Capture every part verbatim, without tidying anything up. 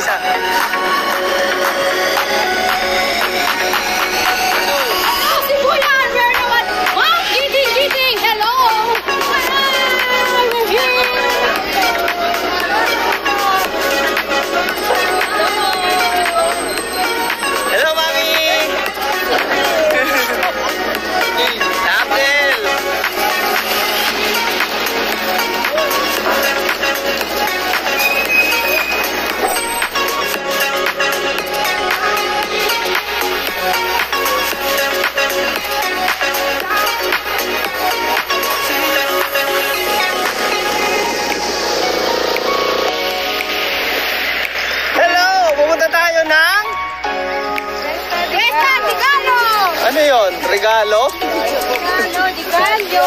Ano yun? Regalo? Regalo, regalo.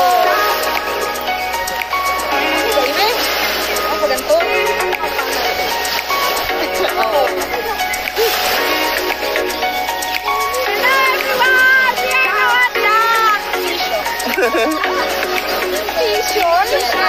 Sige. Ako ganito. Oo. T-shirt.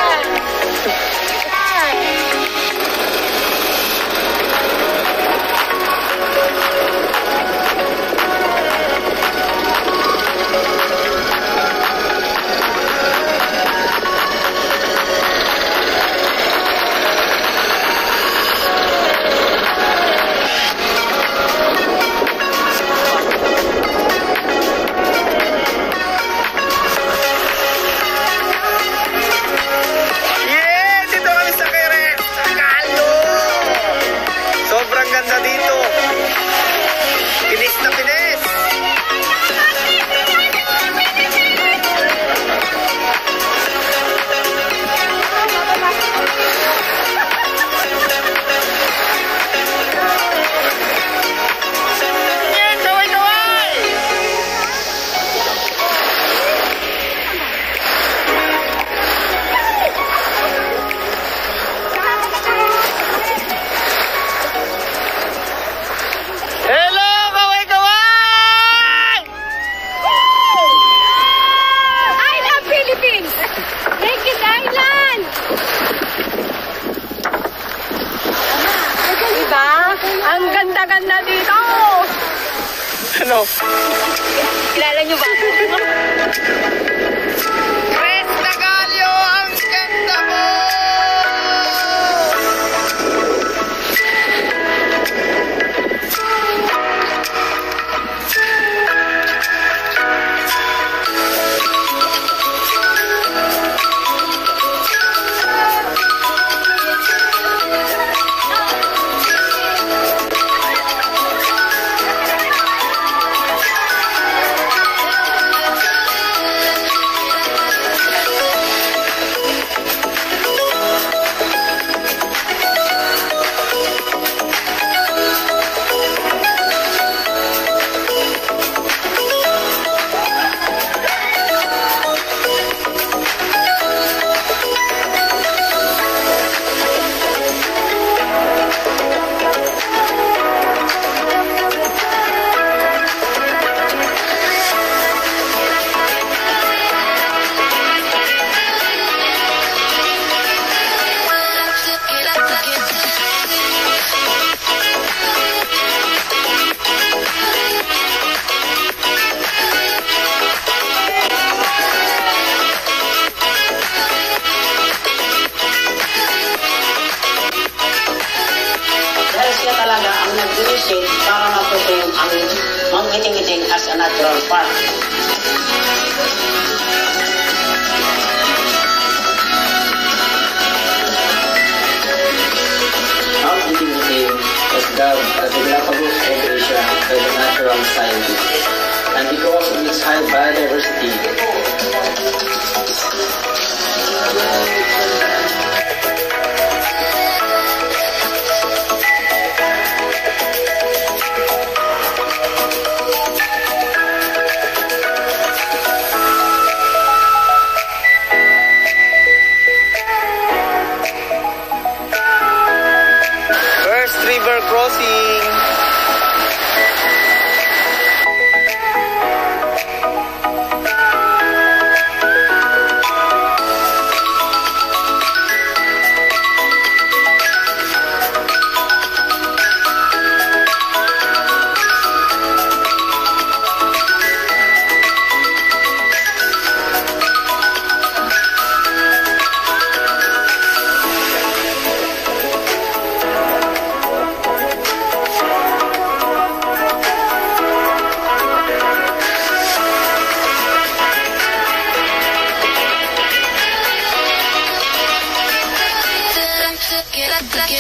Ang ganda-ganda dito! Ano? Kilala niyo ba? Chris Tagalio! Ang ganda mo! Para maputing ang manggiting-giting as a natural park. Mount Giting-Giting was dubbed as the Galapagos of Asia by the natural scientists, and because of its high biodiversity, River crossing.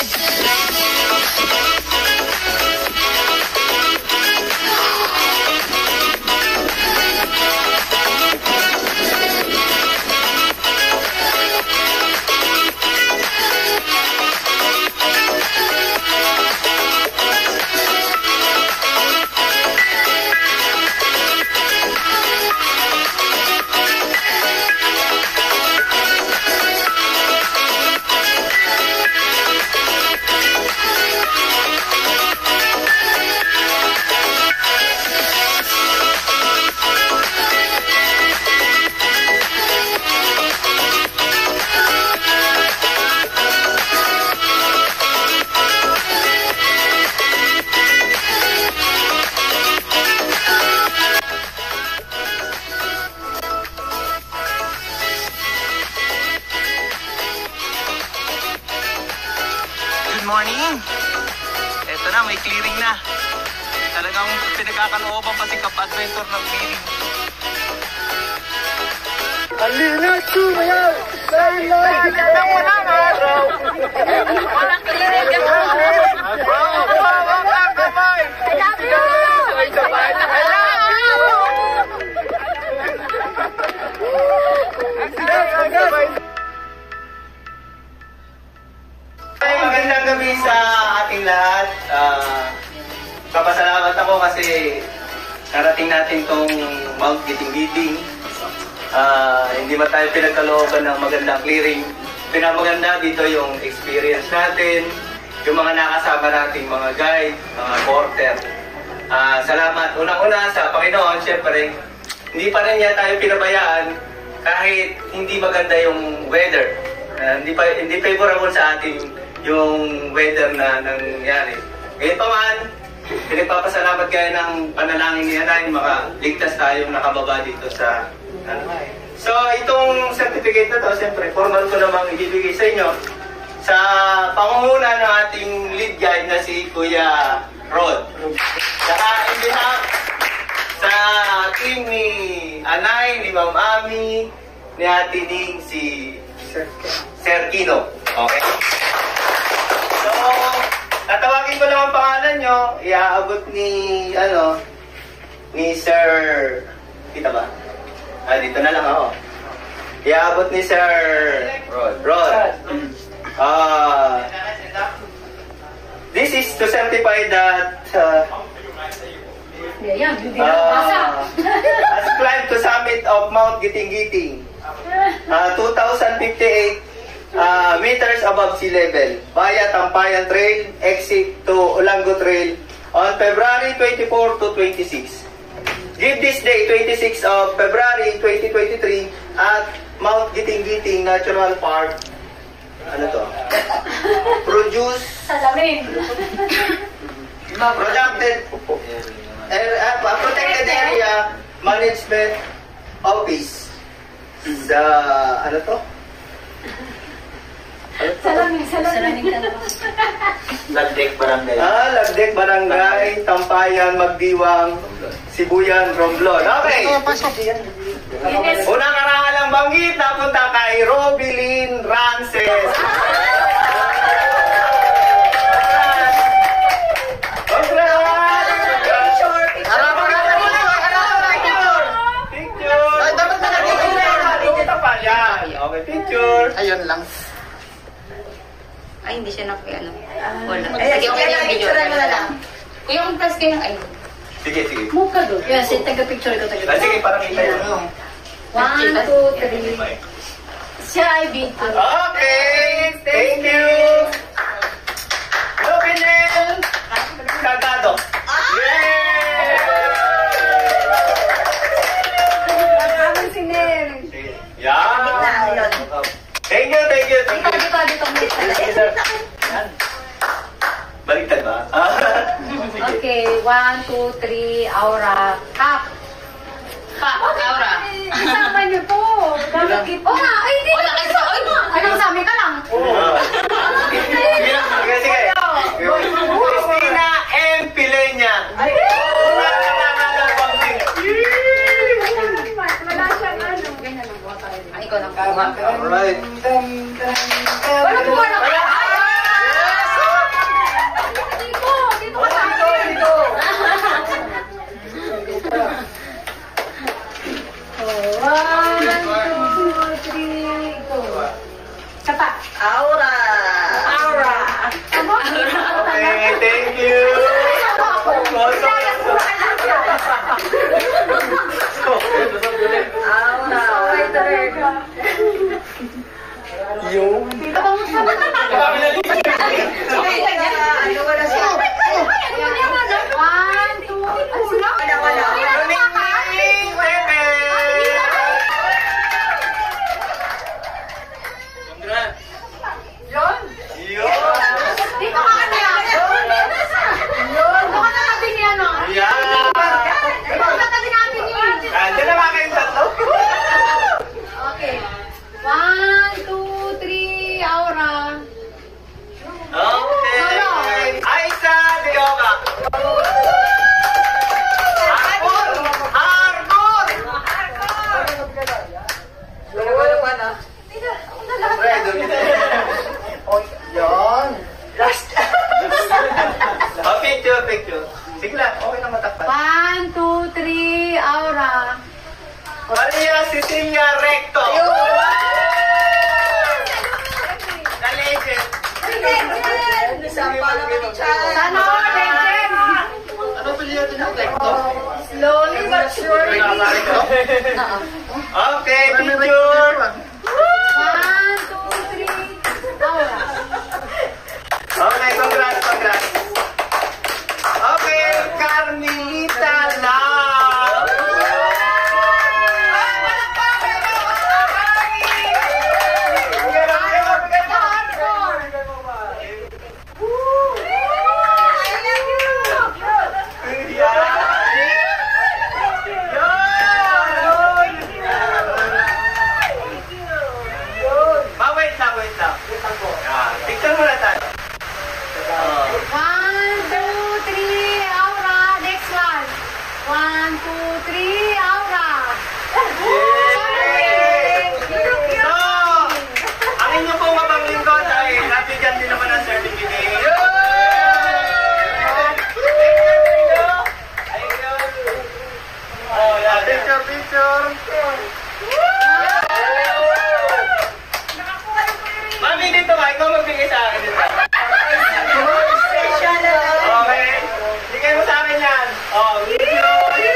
Good morning! Eto na, may clearing na. Talagang pinagkakalooban pa si Cap Adventure ng clearing. Halina, sumayaw! Sailay! Ang unang araw! Walang clearing ka. Ang kamay! I love you! I love you! Ang kamay! Ay, magandang gabi sa ating lahat. Uh, papasalamat ako kasi narating natin tong Mount Giting-Giting. Uh, hindi ba tayo pinagkalooban ng magandang clearing? Pinamaganda dito yung experience natin, yung mga nakasama nating mga guide, mga porter. Uh, salamat. Unang-una sa Panginoon, syempre, hindi pa rin niya tayo pinabayaan kahit hindi maganda yung weather. Uh, hindi pa hindi favorable sa ating yung weather na nangyari. Ngayon pa man, pinagpapasalamat kayo ng panalangin ni Anay, makaligtas tayong nakababa dito sa ano. So, itong certificate na to, siyempre, formal ko namang ibibigay sa inyo sa pangunguna ng ating lead guide na si Kuya Rod. Saka, in behalf sa team ni Anay, ni Ma'am Ami, ni Ate Ning, si Sir Kino. Okay? So, tatawagin ko lang ang pangalan nyo, iaabot ni, ano, ni Sir, kita ba? Ah, dito na lang ako. Iaabot ni Sir Rod. Rod. Ah, this is to certify that uh, Yan, hindi na basa. uh, has climbed to summit of Mount Giting-Giting. Uh, two thousand fifty-eight Uh, meters above sea level via Tampayan Trail, exit to Olango Trail on February twenty-fourth to twenty-sixth. Give this day, twenty-sixth of February twenty twenty-three at Mount Giting-Giting Natural Park. Ano to? Produce Salamin. Protected uh, Protected Area Management Office. Sa ano to? Salamin, salamin. Lagdek Barangay. Ah, Lagdek Barangay, Tampayan, Magdiwang, Sibuyan, Romblon. Okay. Unang arangalang banggit, napunta kay Robilyn Rances. Okay, picture. Ayun lang. Ay, hindi siya naki-ano. Wala. Ay, sige, okay lang. Picture mo na lang. Kuya, kung plus kayo ng ay. Sige, sige. Move ka doon. Yes, taga-picture ko, taga-picture. Ah, sige, para kita yun. One, two, three. Siya ay video. Okay, thank you. Robilyn Cagado. Yay! Kasama si Nel. Yeah. Thank you, thank you, thank you. Dito, dito, dito. Baliktad ba? Okay, one, two, three, aura, cup. Pa, aura. Kasama niyo po. Bakit? Oh, nga, ay, hindi. Wala kayo sa, ay, anong sabi ka lang? Sige, sige. Christina M. Pilenya. Ay, Wala siyang ano. Ganyan lang po tayo. Ay, ikaw lang po. Alright. Wala po, wala po. Yung... One, two, wala, wala. Yun. Yun. Dito ka ka niya. Yun. Baka na natin yan, no? Yan. Dito ka tabi natin yun. Andiyan na ba kayong tatlo? Okay. One, two, three, aura. Okay. Aisa de Yoga. Harbor. Harbor. Yan. Last. Oh, picture, picture. Sige lang, okay na matakpan. One, two, three, aura. Maria Cecilia Recto. The legend. Sana all, legend. Ano pa liya din ang Recto? Slowly but surely. Okay, picture. One, two, three, aura. Okay, congrats, congrats. Okay, Carmelita Lam. Ma, wait lang, wait lang. Ah, picture muna tayo. Oh. One, two, three, aura. Next one. One, two, three, aura. So, ang inyo pong mapanglingkod ay nabigyan din naman ng certificate. Oh, yeah. Picture, picture. Mami, dito ka. Ikaw magbigay sa akin dito. Okay. Bigay mo sa akin yan. Oh, video.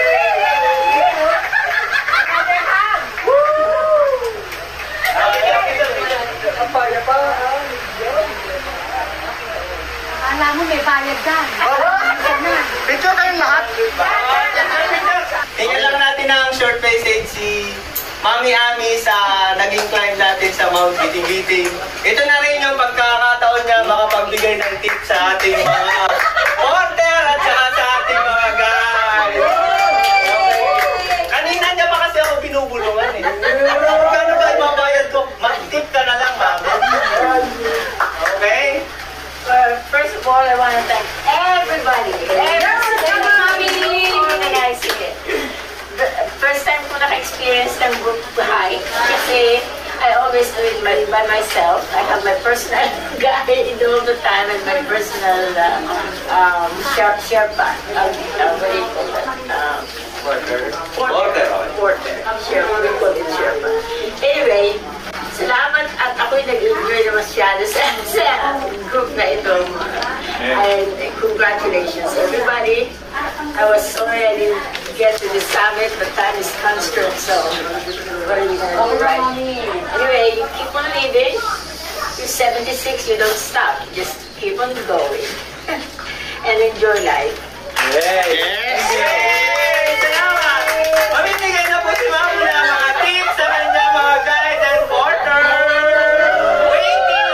Alam mo, may bayad dyan. Picture kayong lahat. Tingnan lang natin ang short message si Mami Ami sa naging climb natin sa Mount Giting-Giting. Ito na rin yung pagkakataon niya makapagbigay ng tip sa ating mga porter at saka sa ating mga guys. Okay. Kanina niya pa kasi ako binubulungan eh. Kano ba ibabayad ko? Mag-tip ka na lang, Mami. Okay? Well, first of all, I want to thank everybody. Everybody organizing it. The first time ko naka-experience ng group hike kasi I always do it by, by myself. I have my personal guide all the time and my personal uh, um, Sherpa. Uh, uh, what do you call that? Um, Porter. Porter. Porter. Sherpa. We call it Sherpa. Anyway, salamat at ako'y nag-enjoy na masyado sa, sa group na ito. And congratulations everybody. I was sorry I didn't get to the summit, but time is constrained, so what are we going to do, right? Anyway, you keep on living. You're seventy-six, you don't stop. You just keep on going and enjoy life. Yes! Yes! Salamat! Mamimigay na po si Mami na mga tips sa kanya mga guys and porter! Waiting!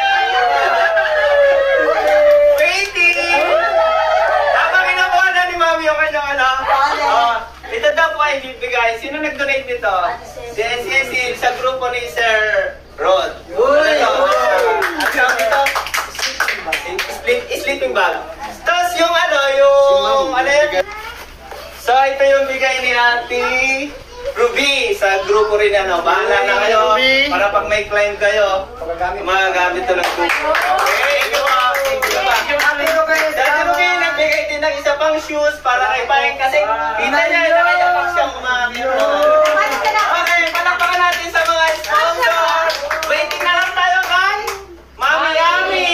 Waiting! Habang inabuhan na ni Mami yung kanyang anak. Uh, ito daw po ay bibigay. Sino nag-donate nito? Si S S C sa grupo ni Sir Rod. Ito. At sabi ito, sleeping bag. Tapos yung ano, yung ano yun? So ito yung bigay ni Auntie Ruby sa grupo rin ano. Bahala na kayo para pag may climb kayo, magagamit ito ng grupo. Okay, ikaw ah. Thank you. Dati Ruby, nagbigay din ng isa pang shoes para kay Pine kasi kita niya, nakayapak siyang umakit. Okay, palakpakan natin sa mga sponsor. Waiting na lang tayo kay Mami Ami.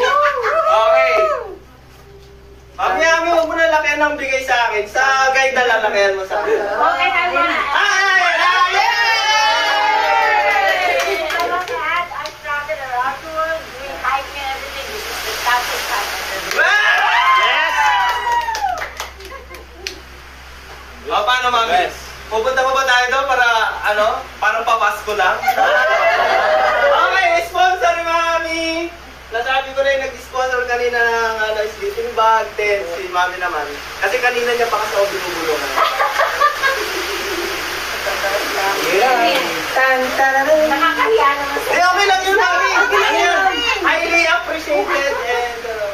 Okay. Mami Ami, huwag mo na laki ng bigay sa akin. Sa guide na lang. sasakyan mo sa... Okay, I want to Ay! Ay! I want to add, I started a rock tour, doing hiking and everything. This is the toughest time I've ever Yes! O, paano, mami? Pupunta pa ba tayo doon para, ano, parang papasko lang? Okay, sponsor, mami! Nasabi ko na yung nag-sponsor kanina ng ano, sleeping bag, tent, si mami naman. Kasi kanina niya pa kasi ako binubulungan. Yeah. Tan, tararan. Nakakahiya naman sa... Eh, okay lang yun, mami! Ano yun? Highly appreciated and... Uh,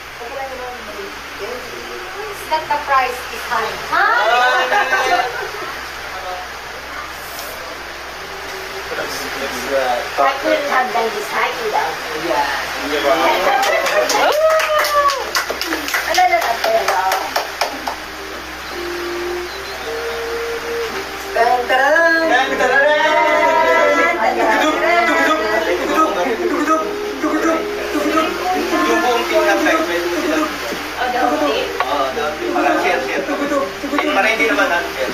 It's not the price is high. Ha? I couldn't have done this hiking without you. Ano na na pero? Tan, tararan! Tan, tararan! Yung buong team ng segment sila. Oh, the whole team? Oo, dapat parang share-share. Para hindi naman natin share.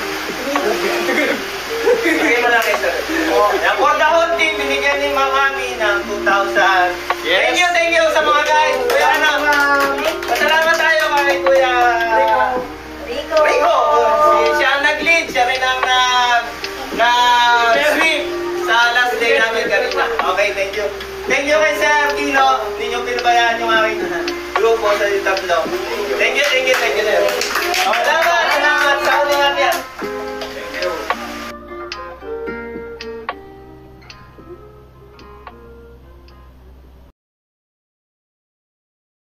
Sige mo lang kayo, sir. Yan, for the whole team, binigyan ni Mami ng two thousand. Thank you, thank you sa mga guys. Kuya, ano? Pasalamat tayo kay Kuya Rico. Rico. Si- Siya ang nag-lead. Siya rin ang nag- nag-sweep sa last day namin kanina. Okay, thank you. Thank you kay Sir Kino. Hindi nyo pinabayaan yung aking grupo sa tatlo. Thank you, thank you, thank you, sir. Salamat, salamat. Sa ulit natin yan.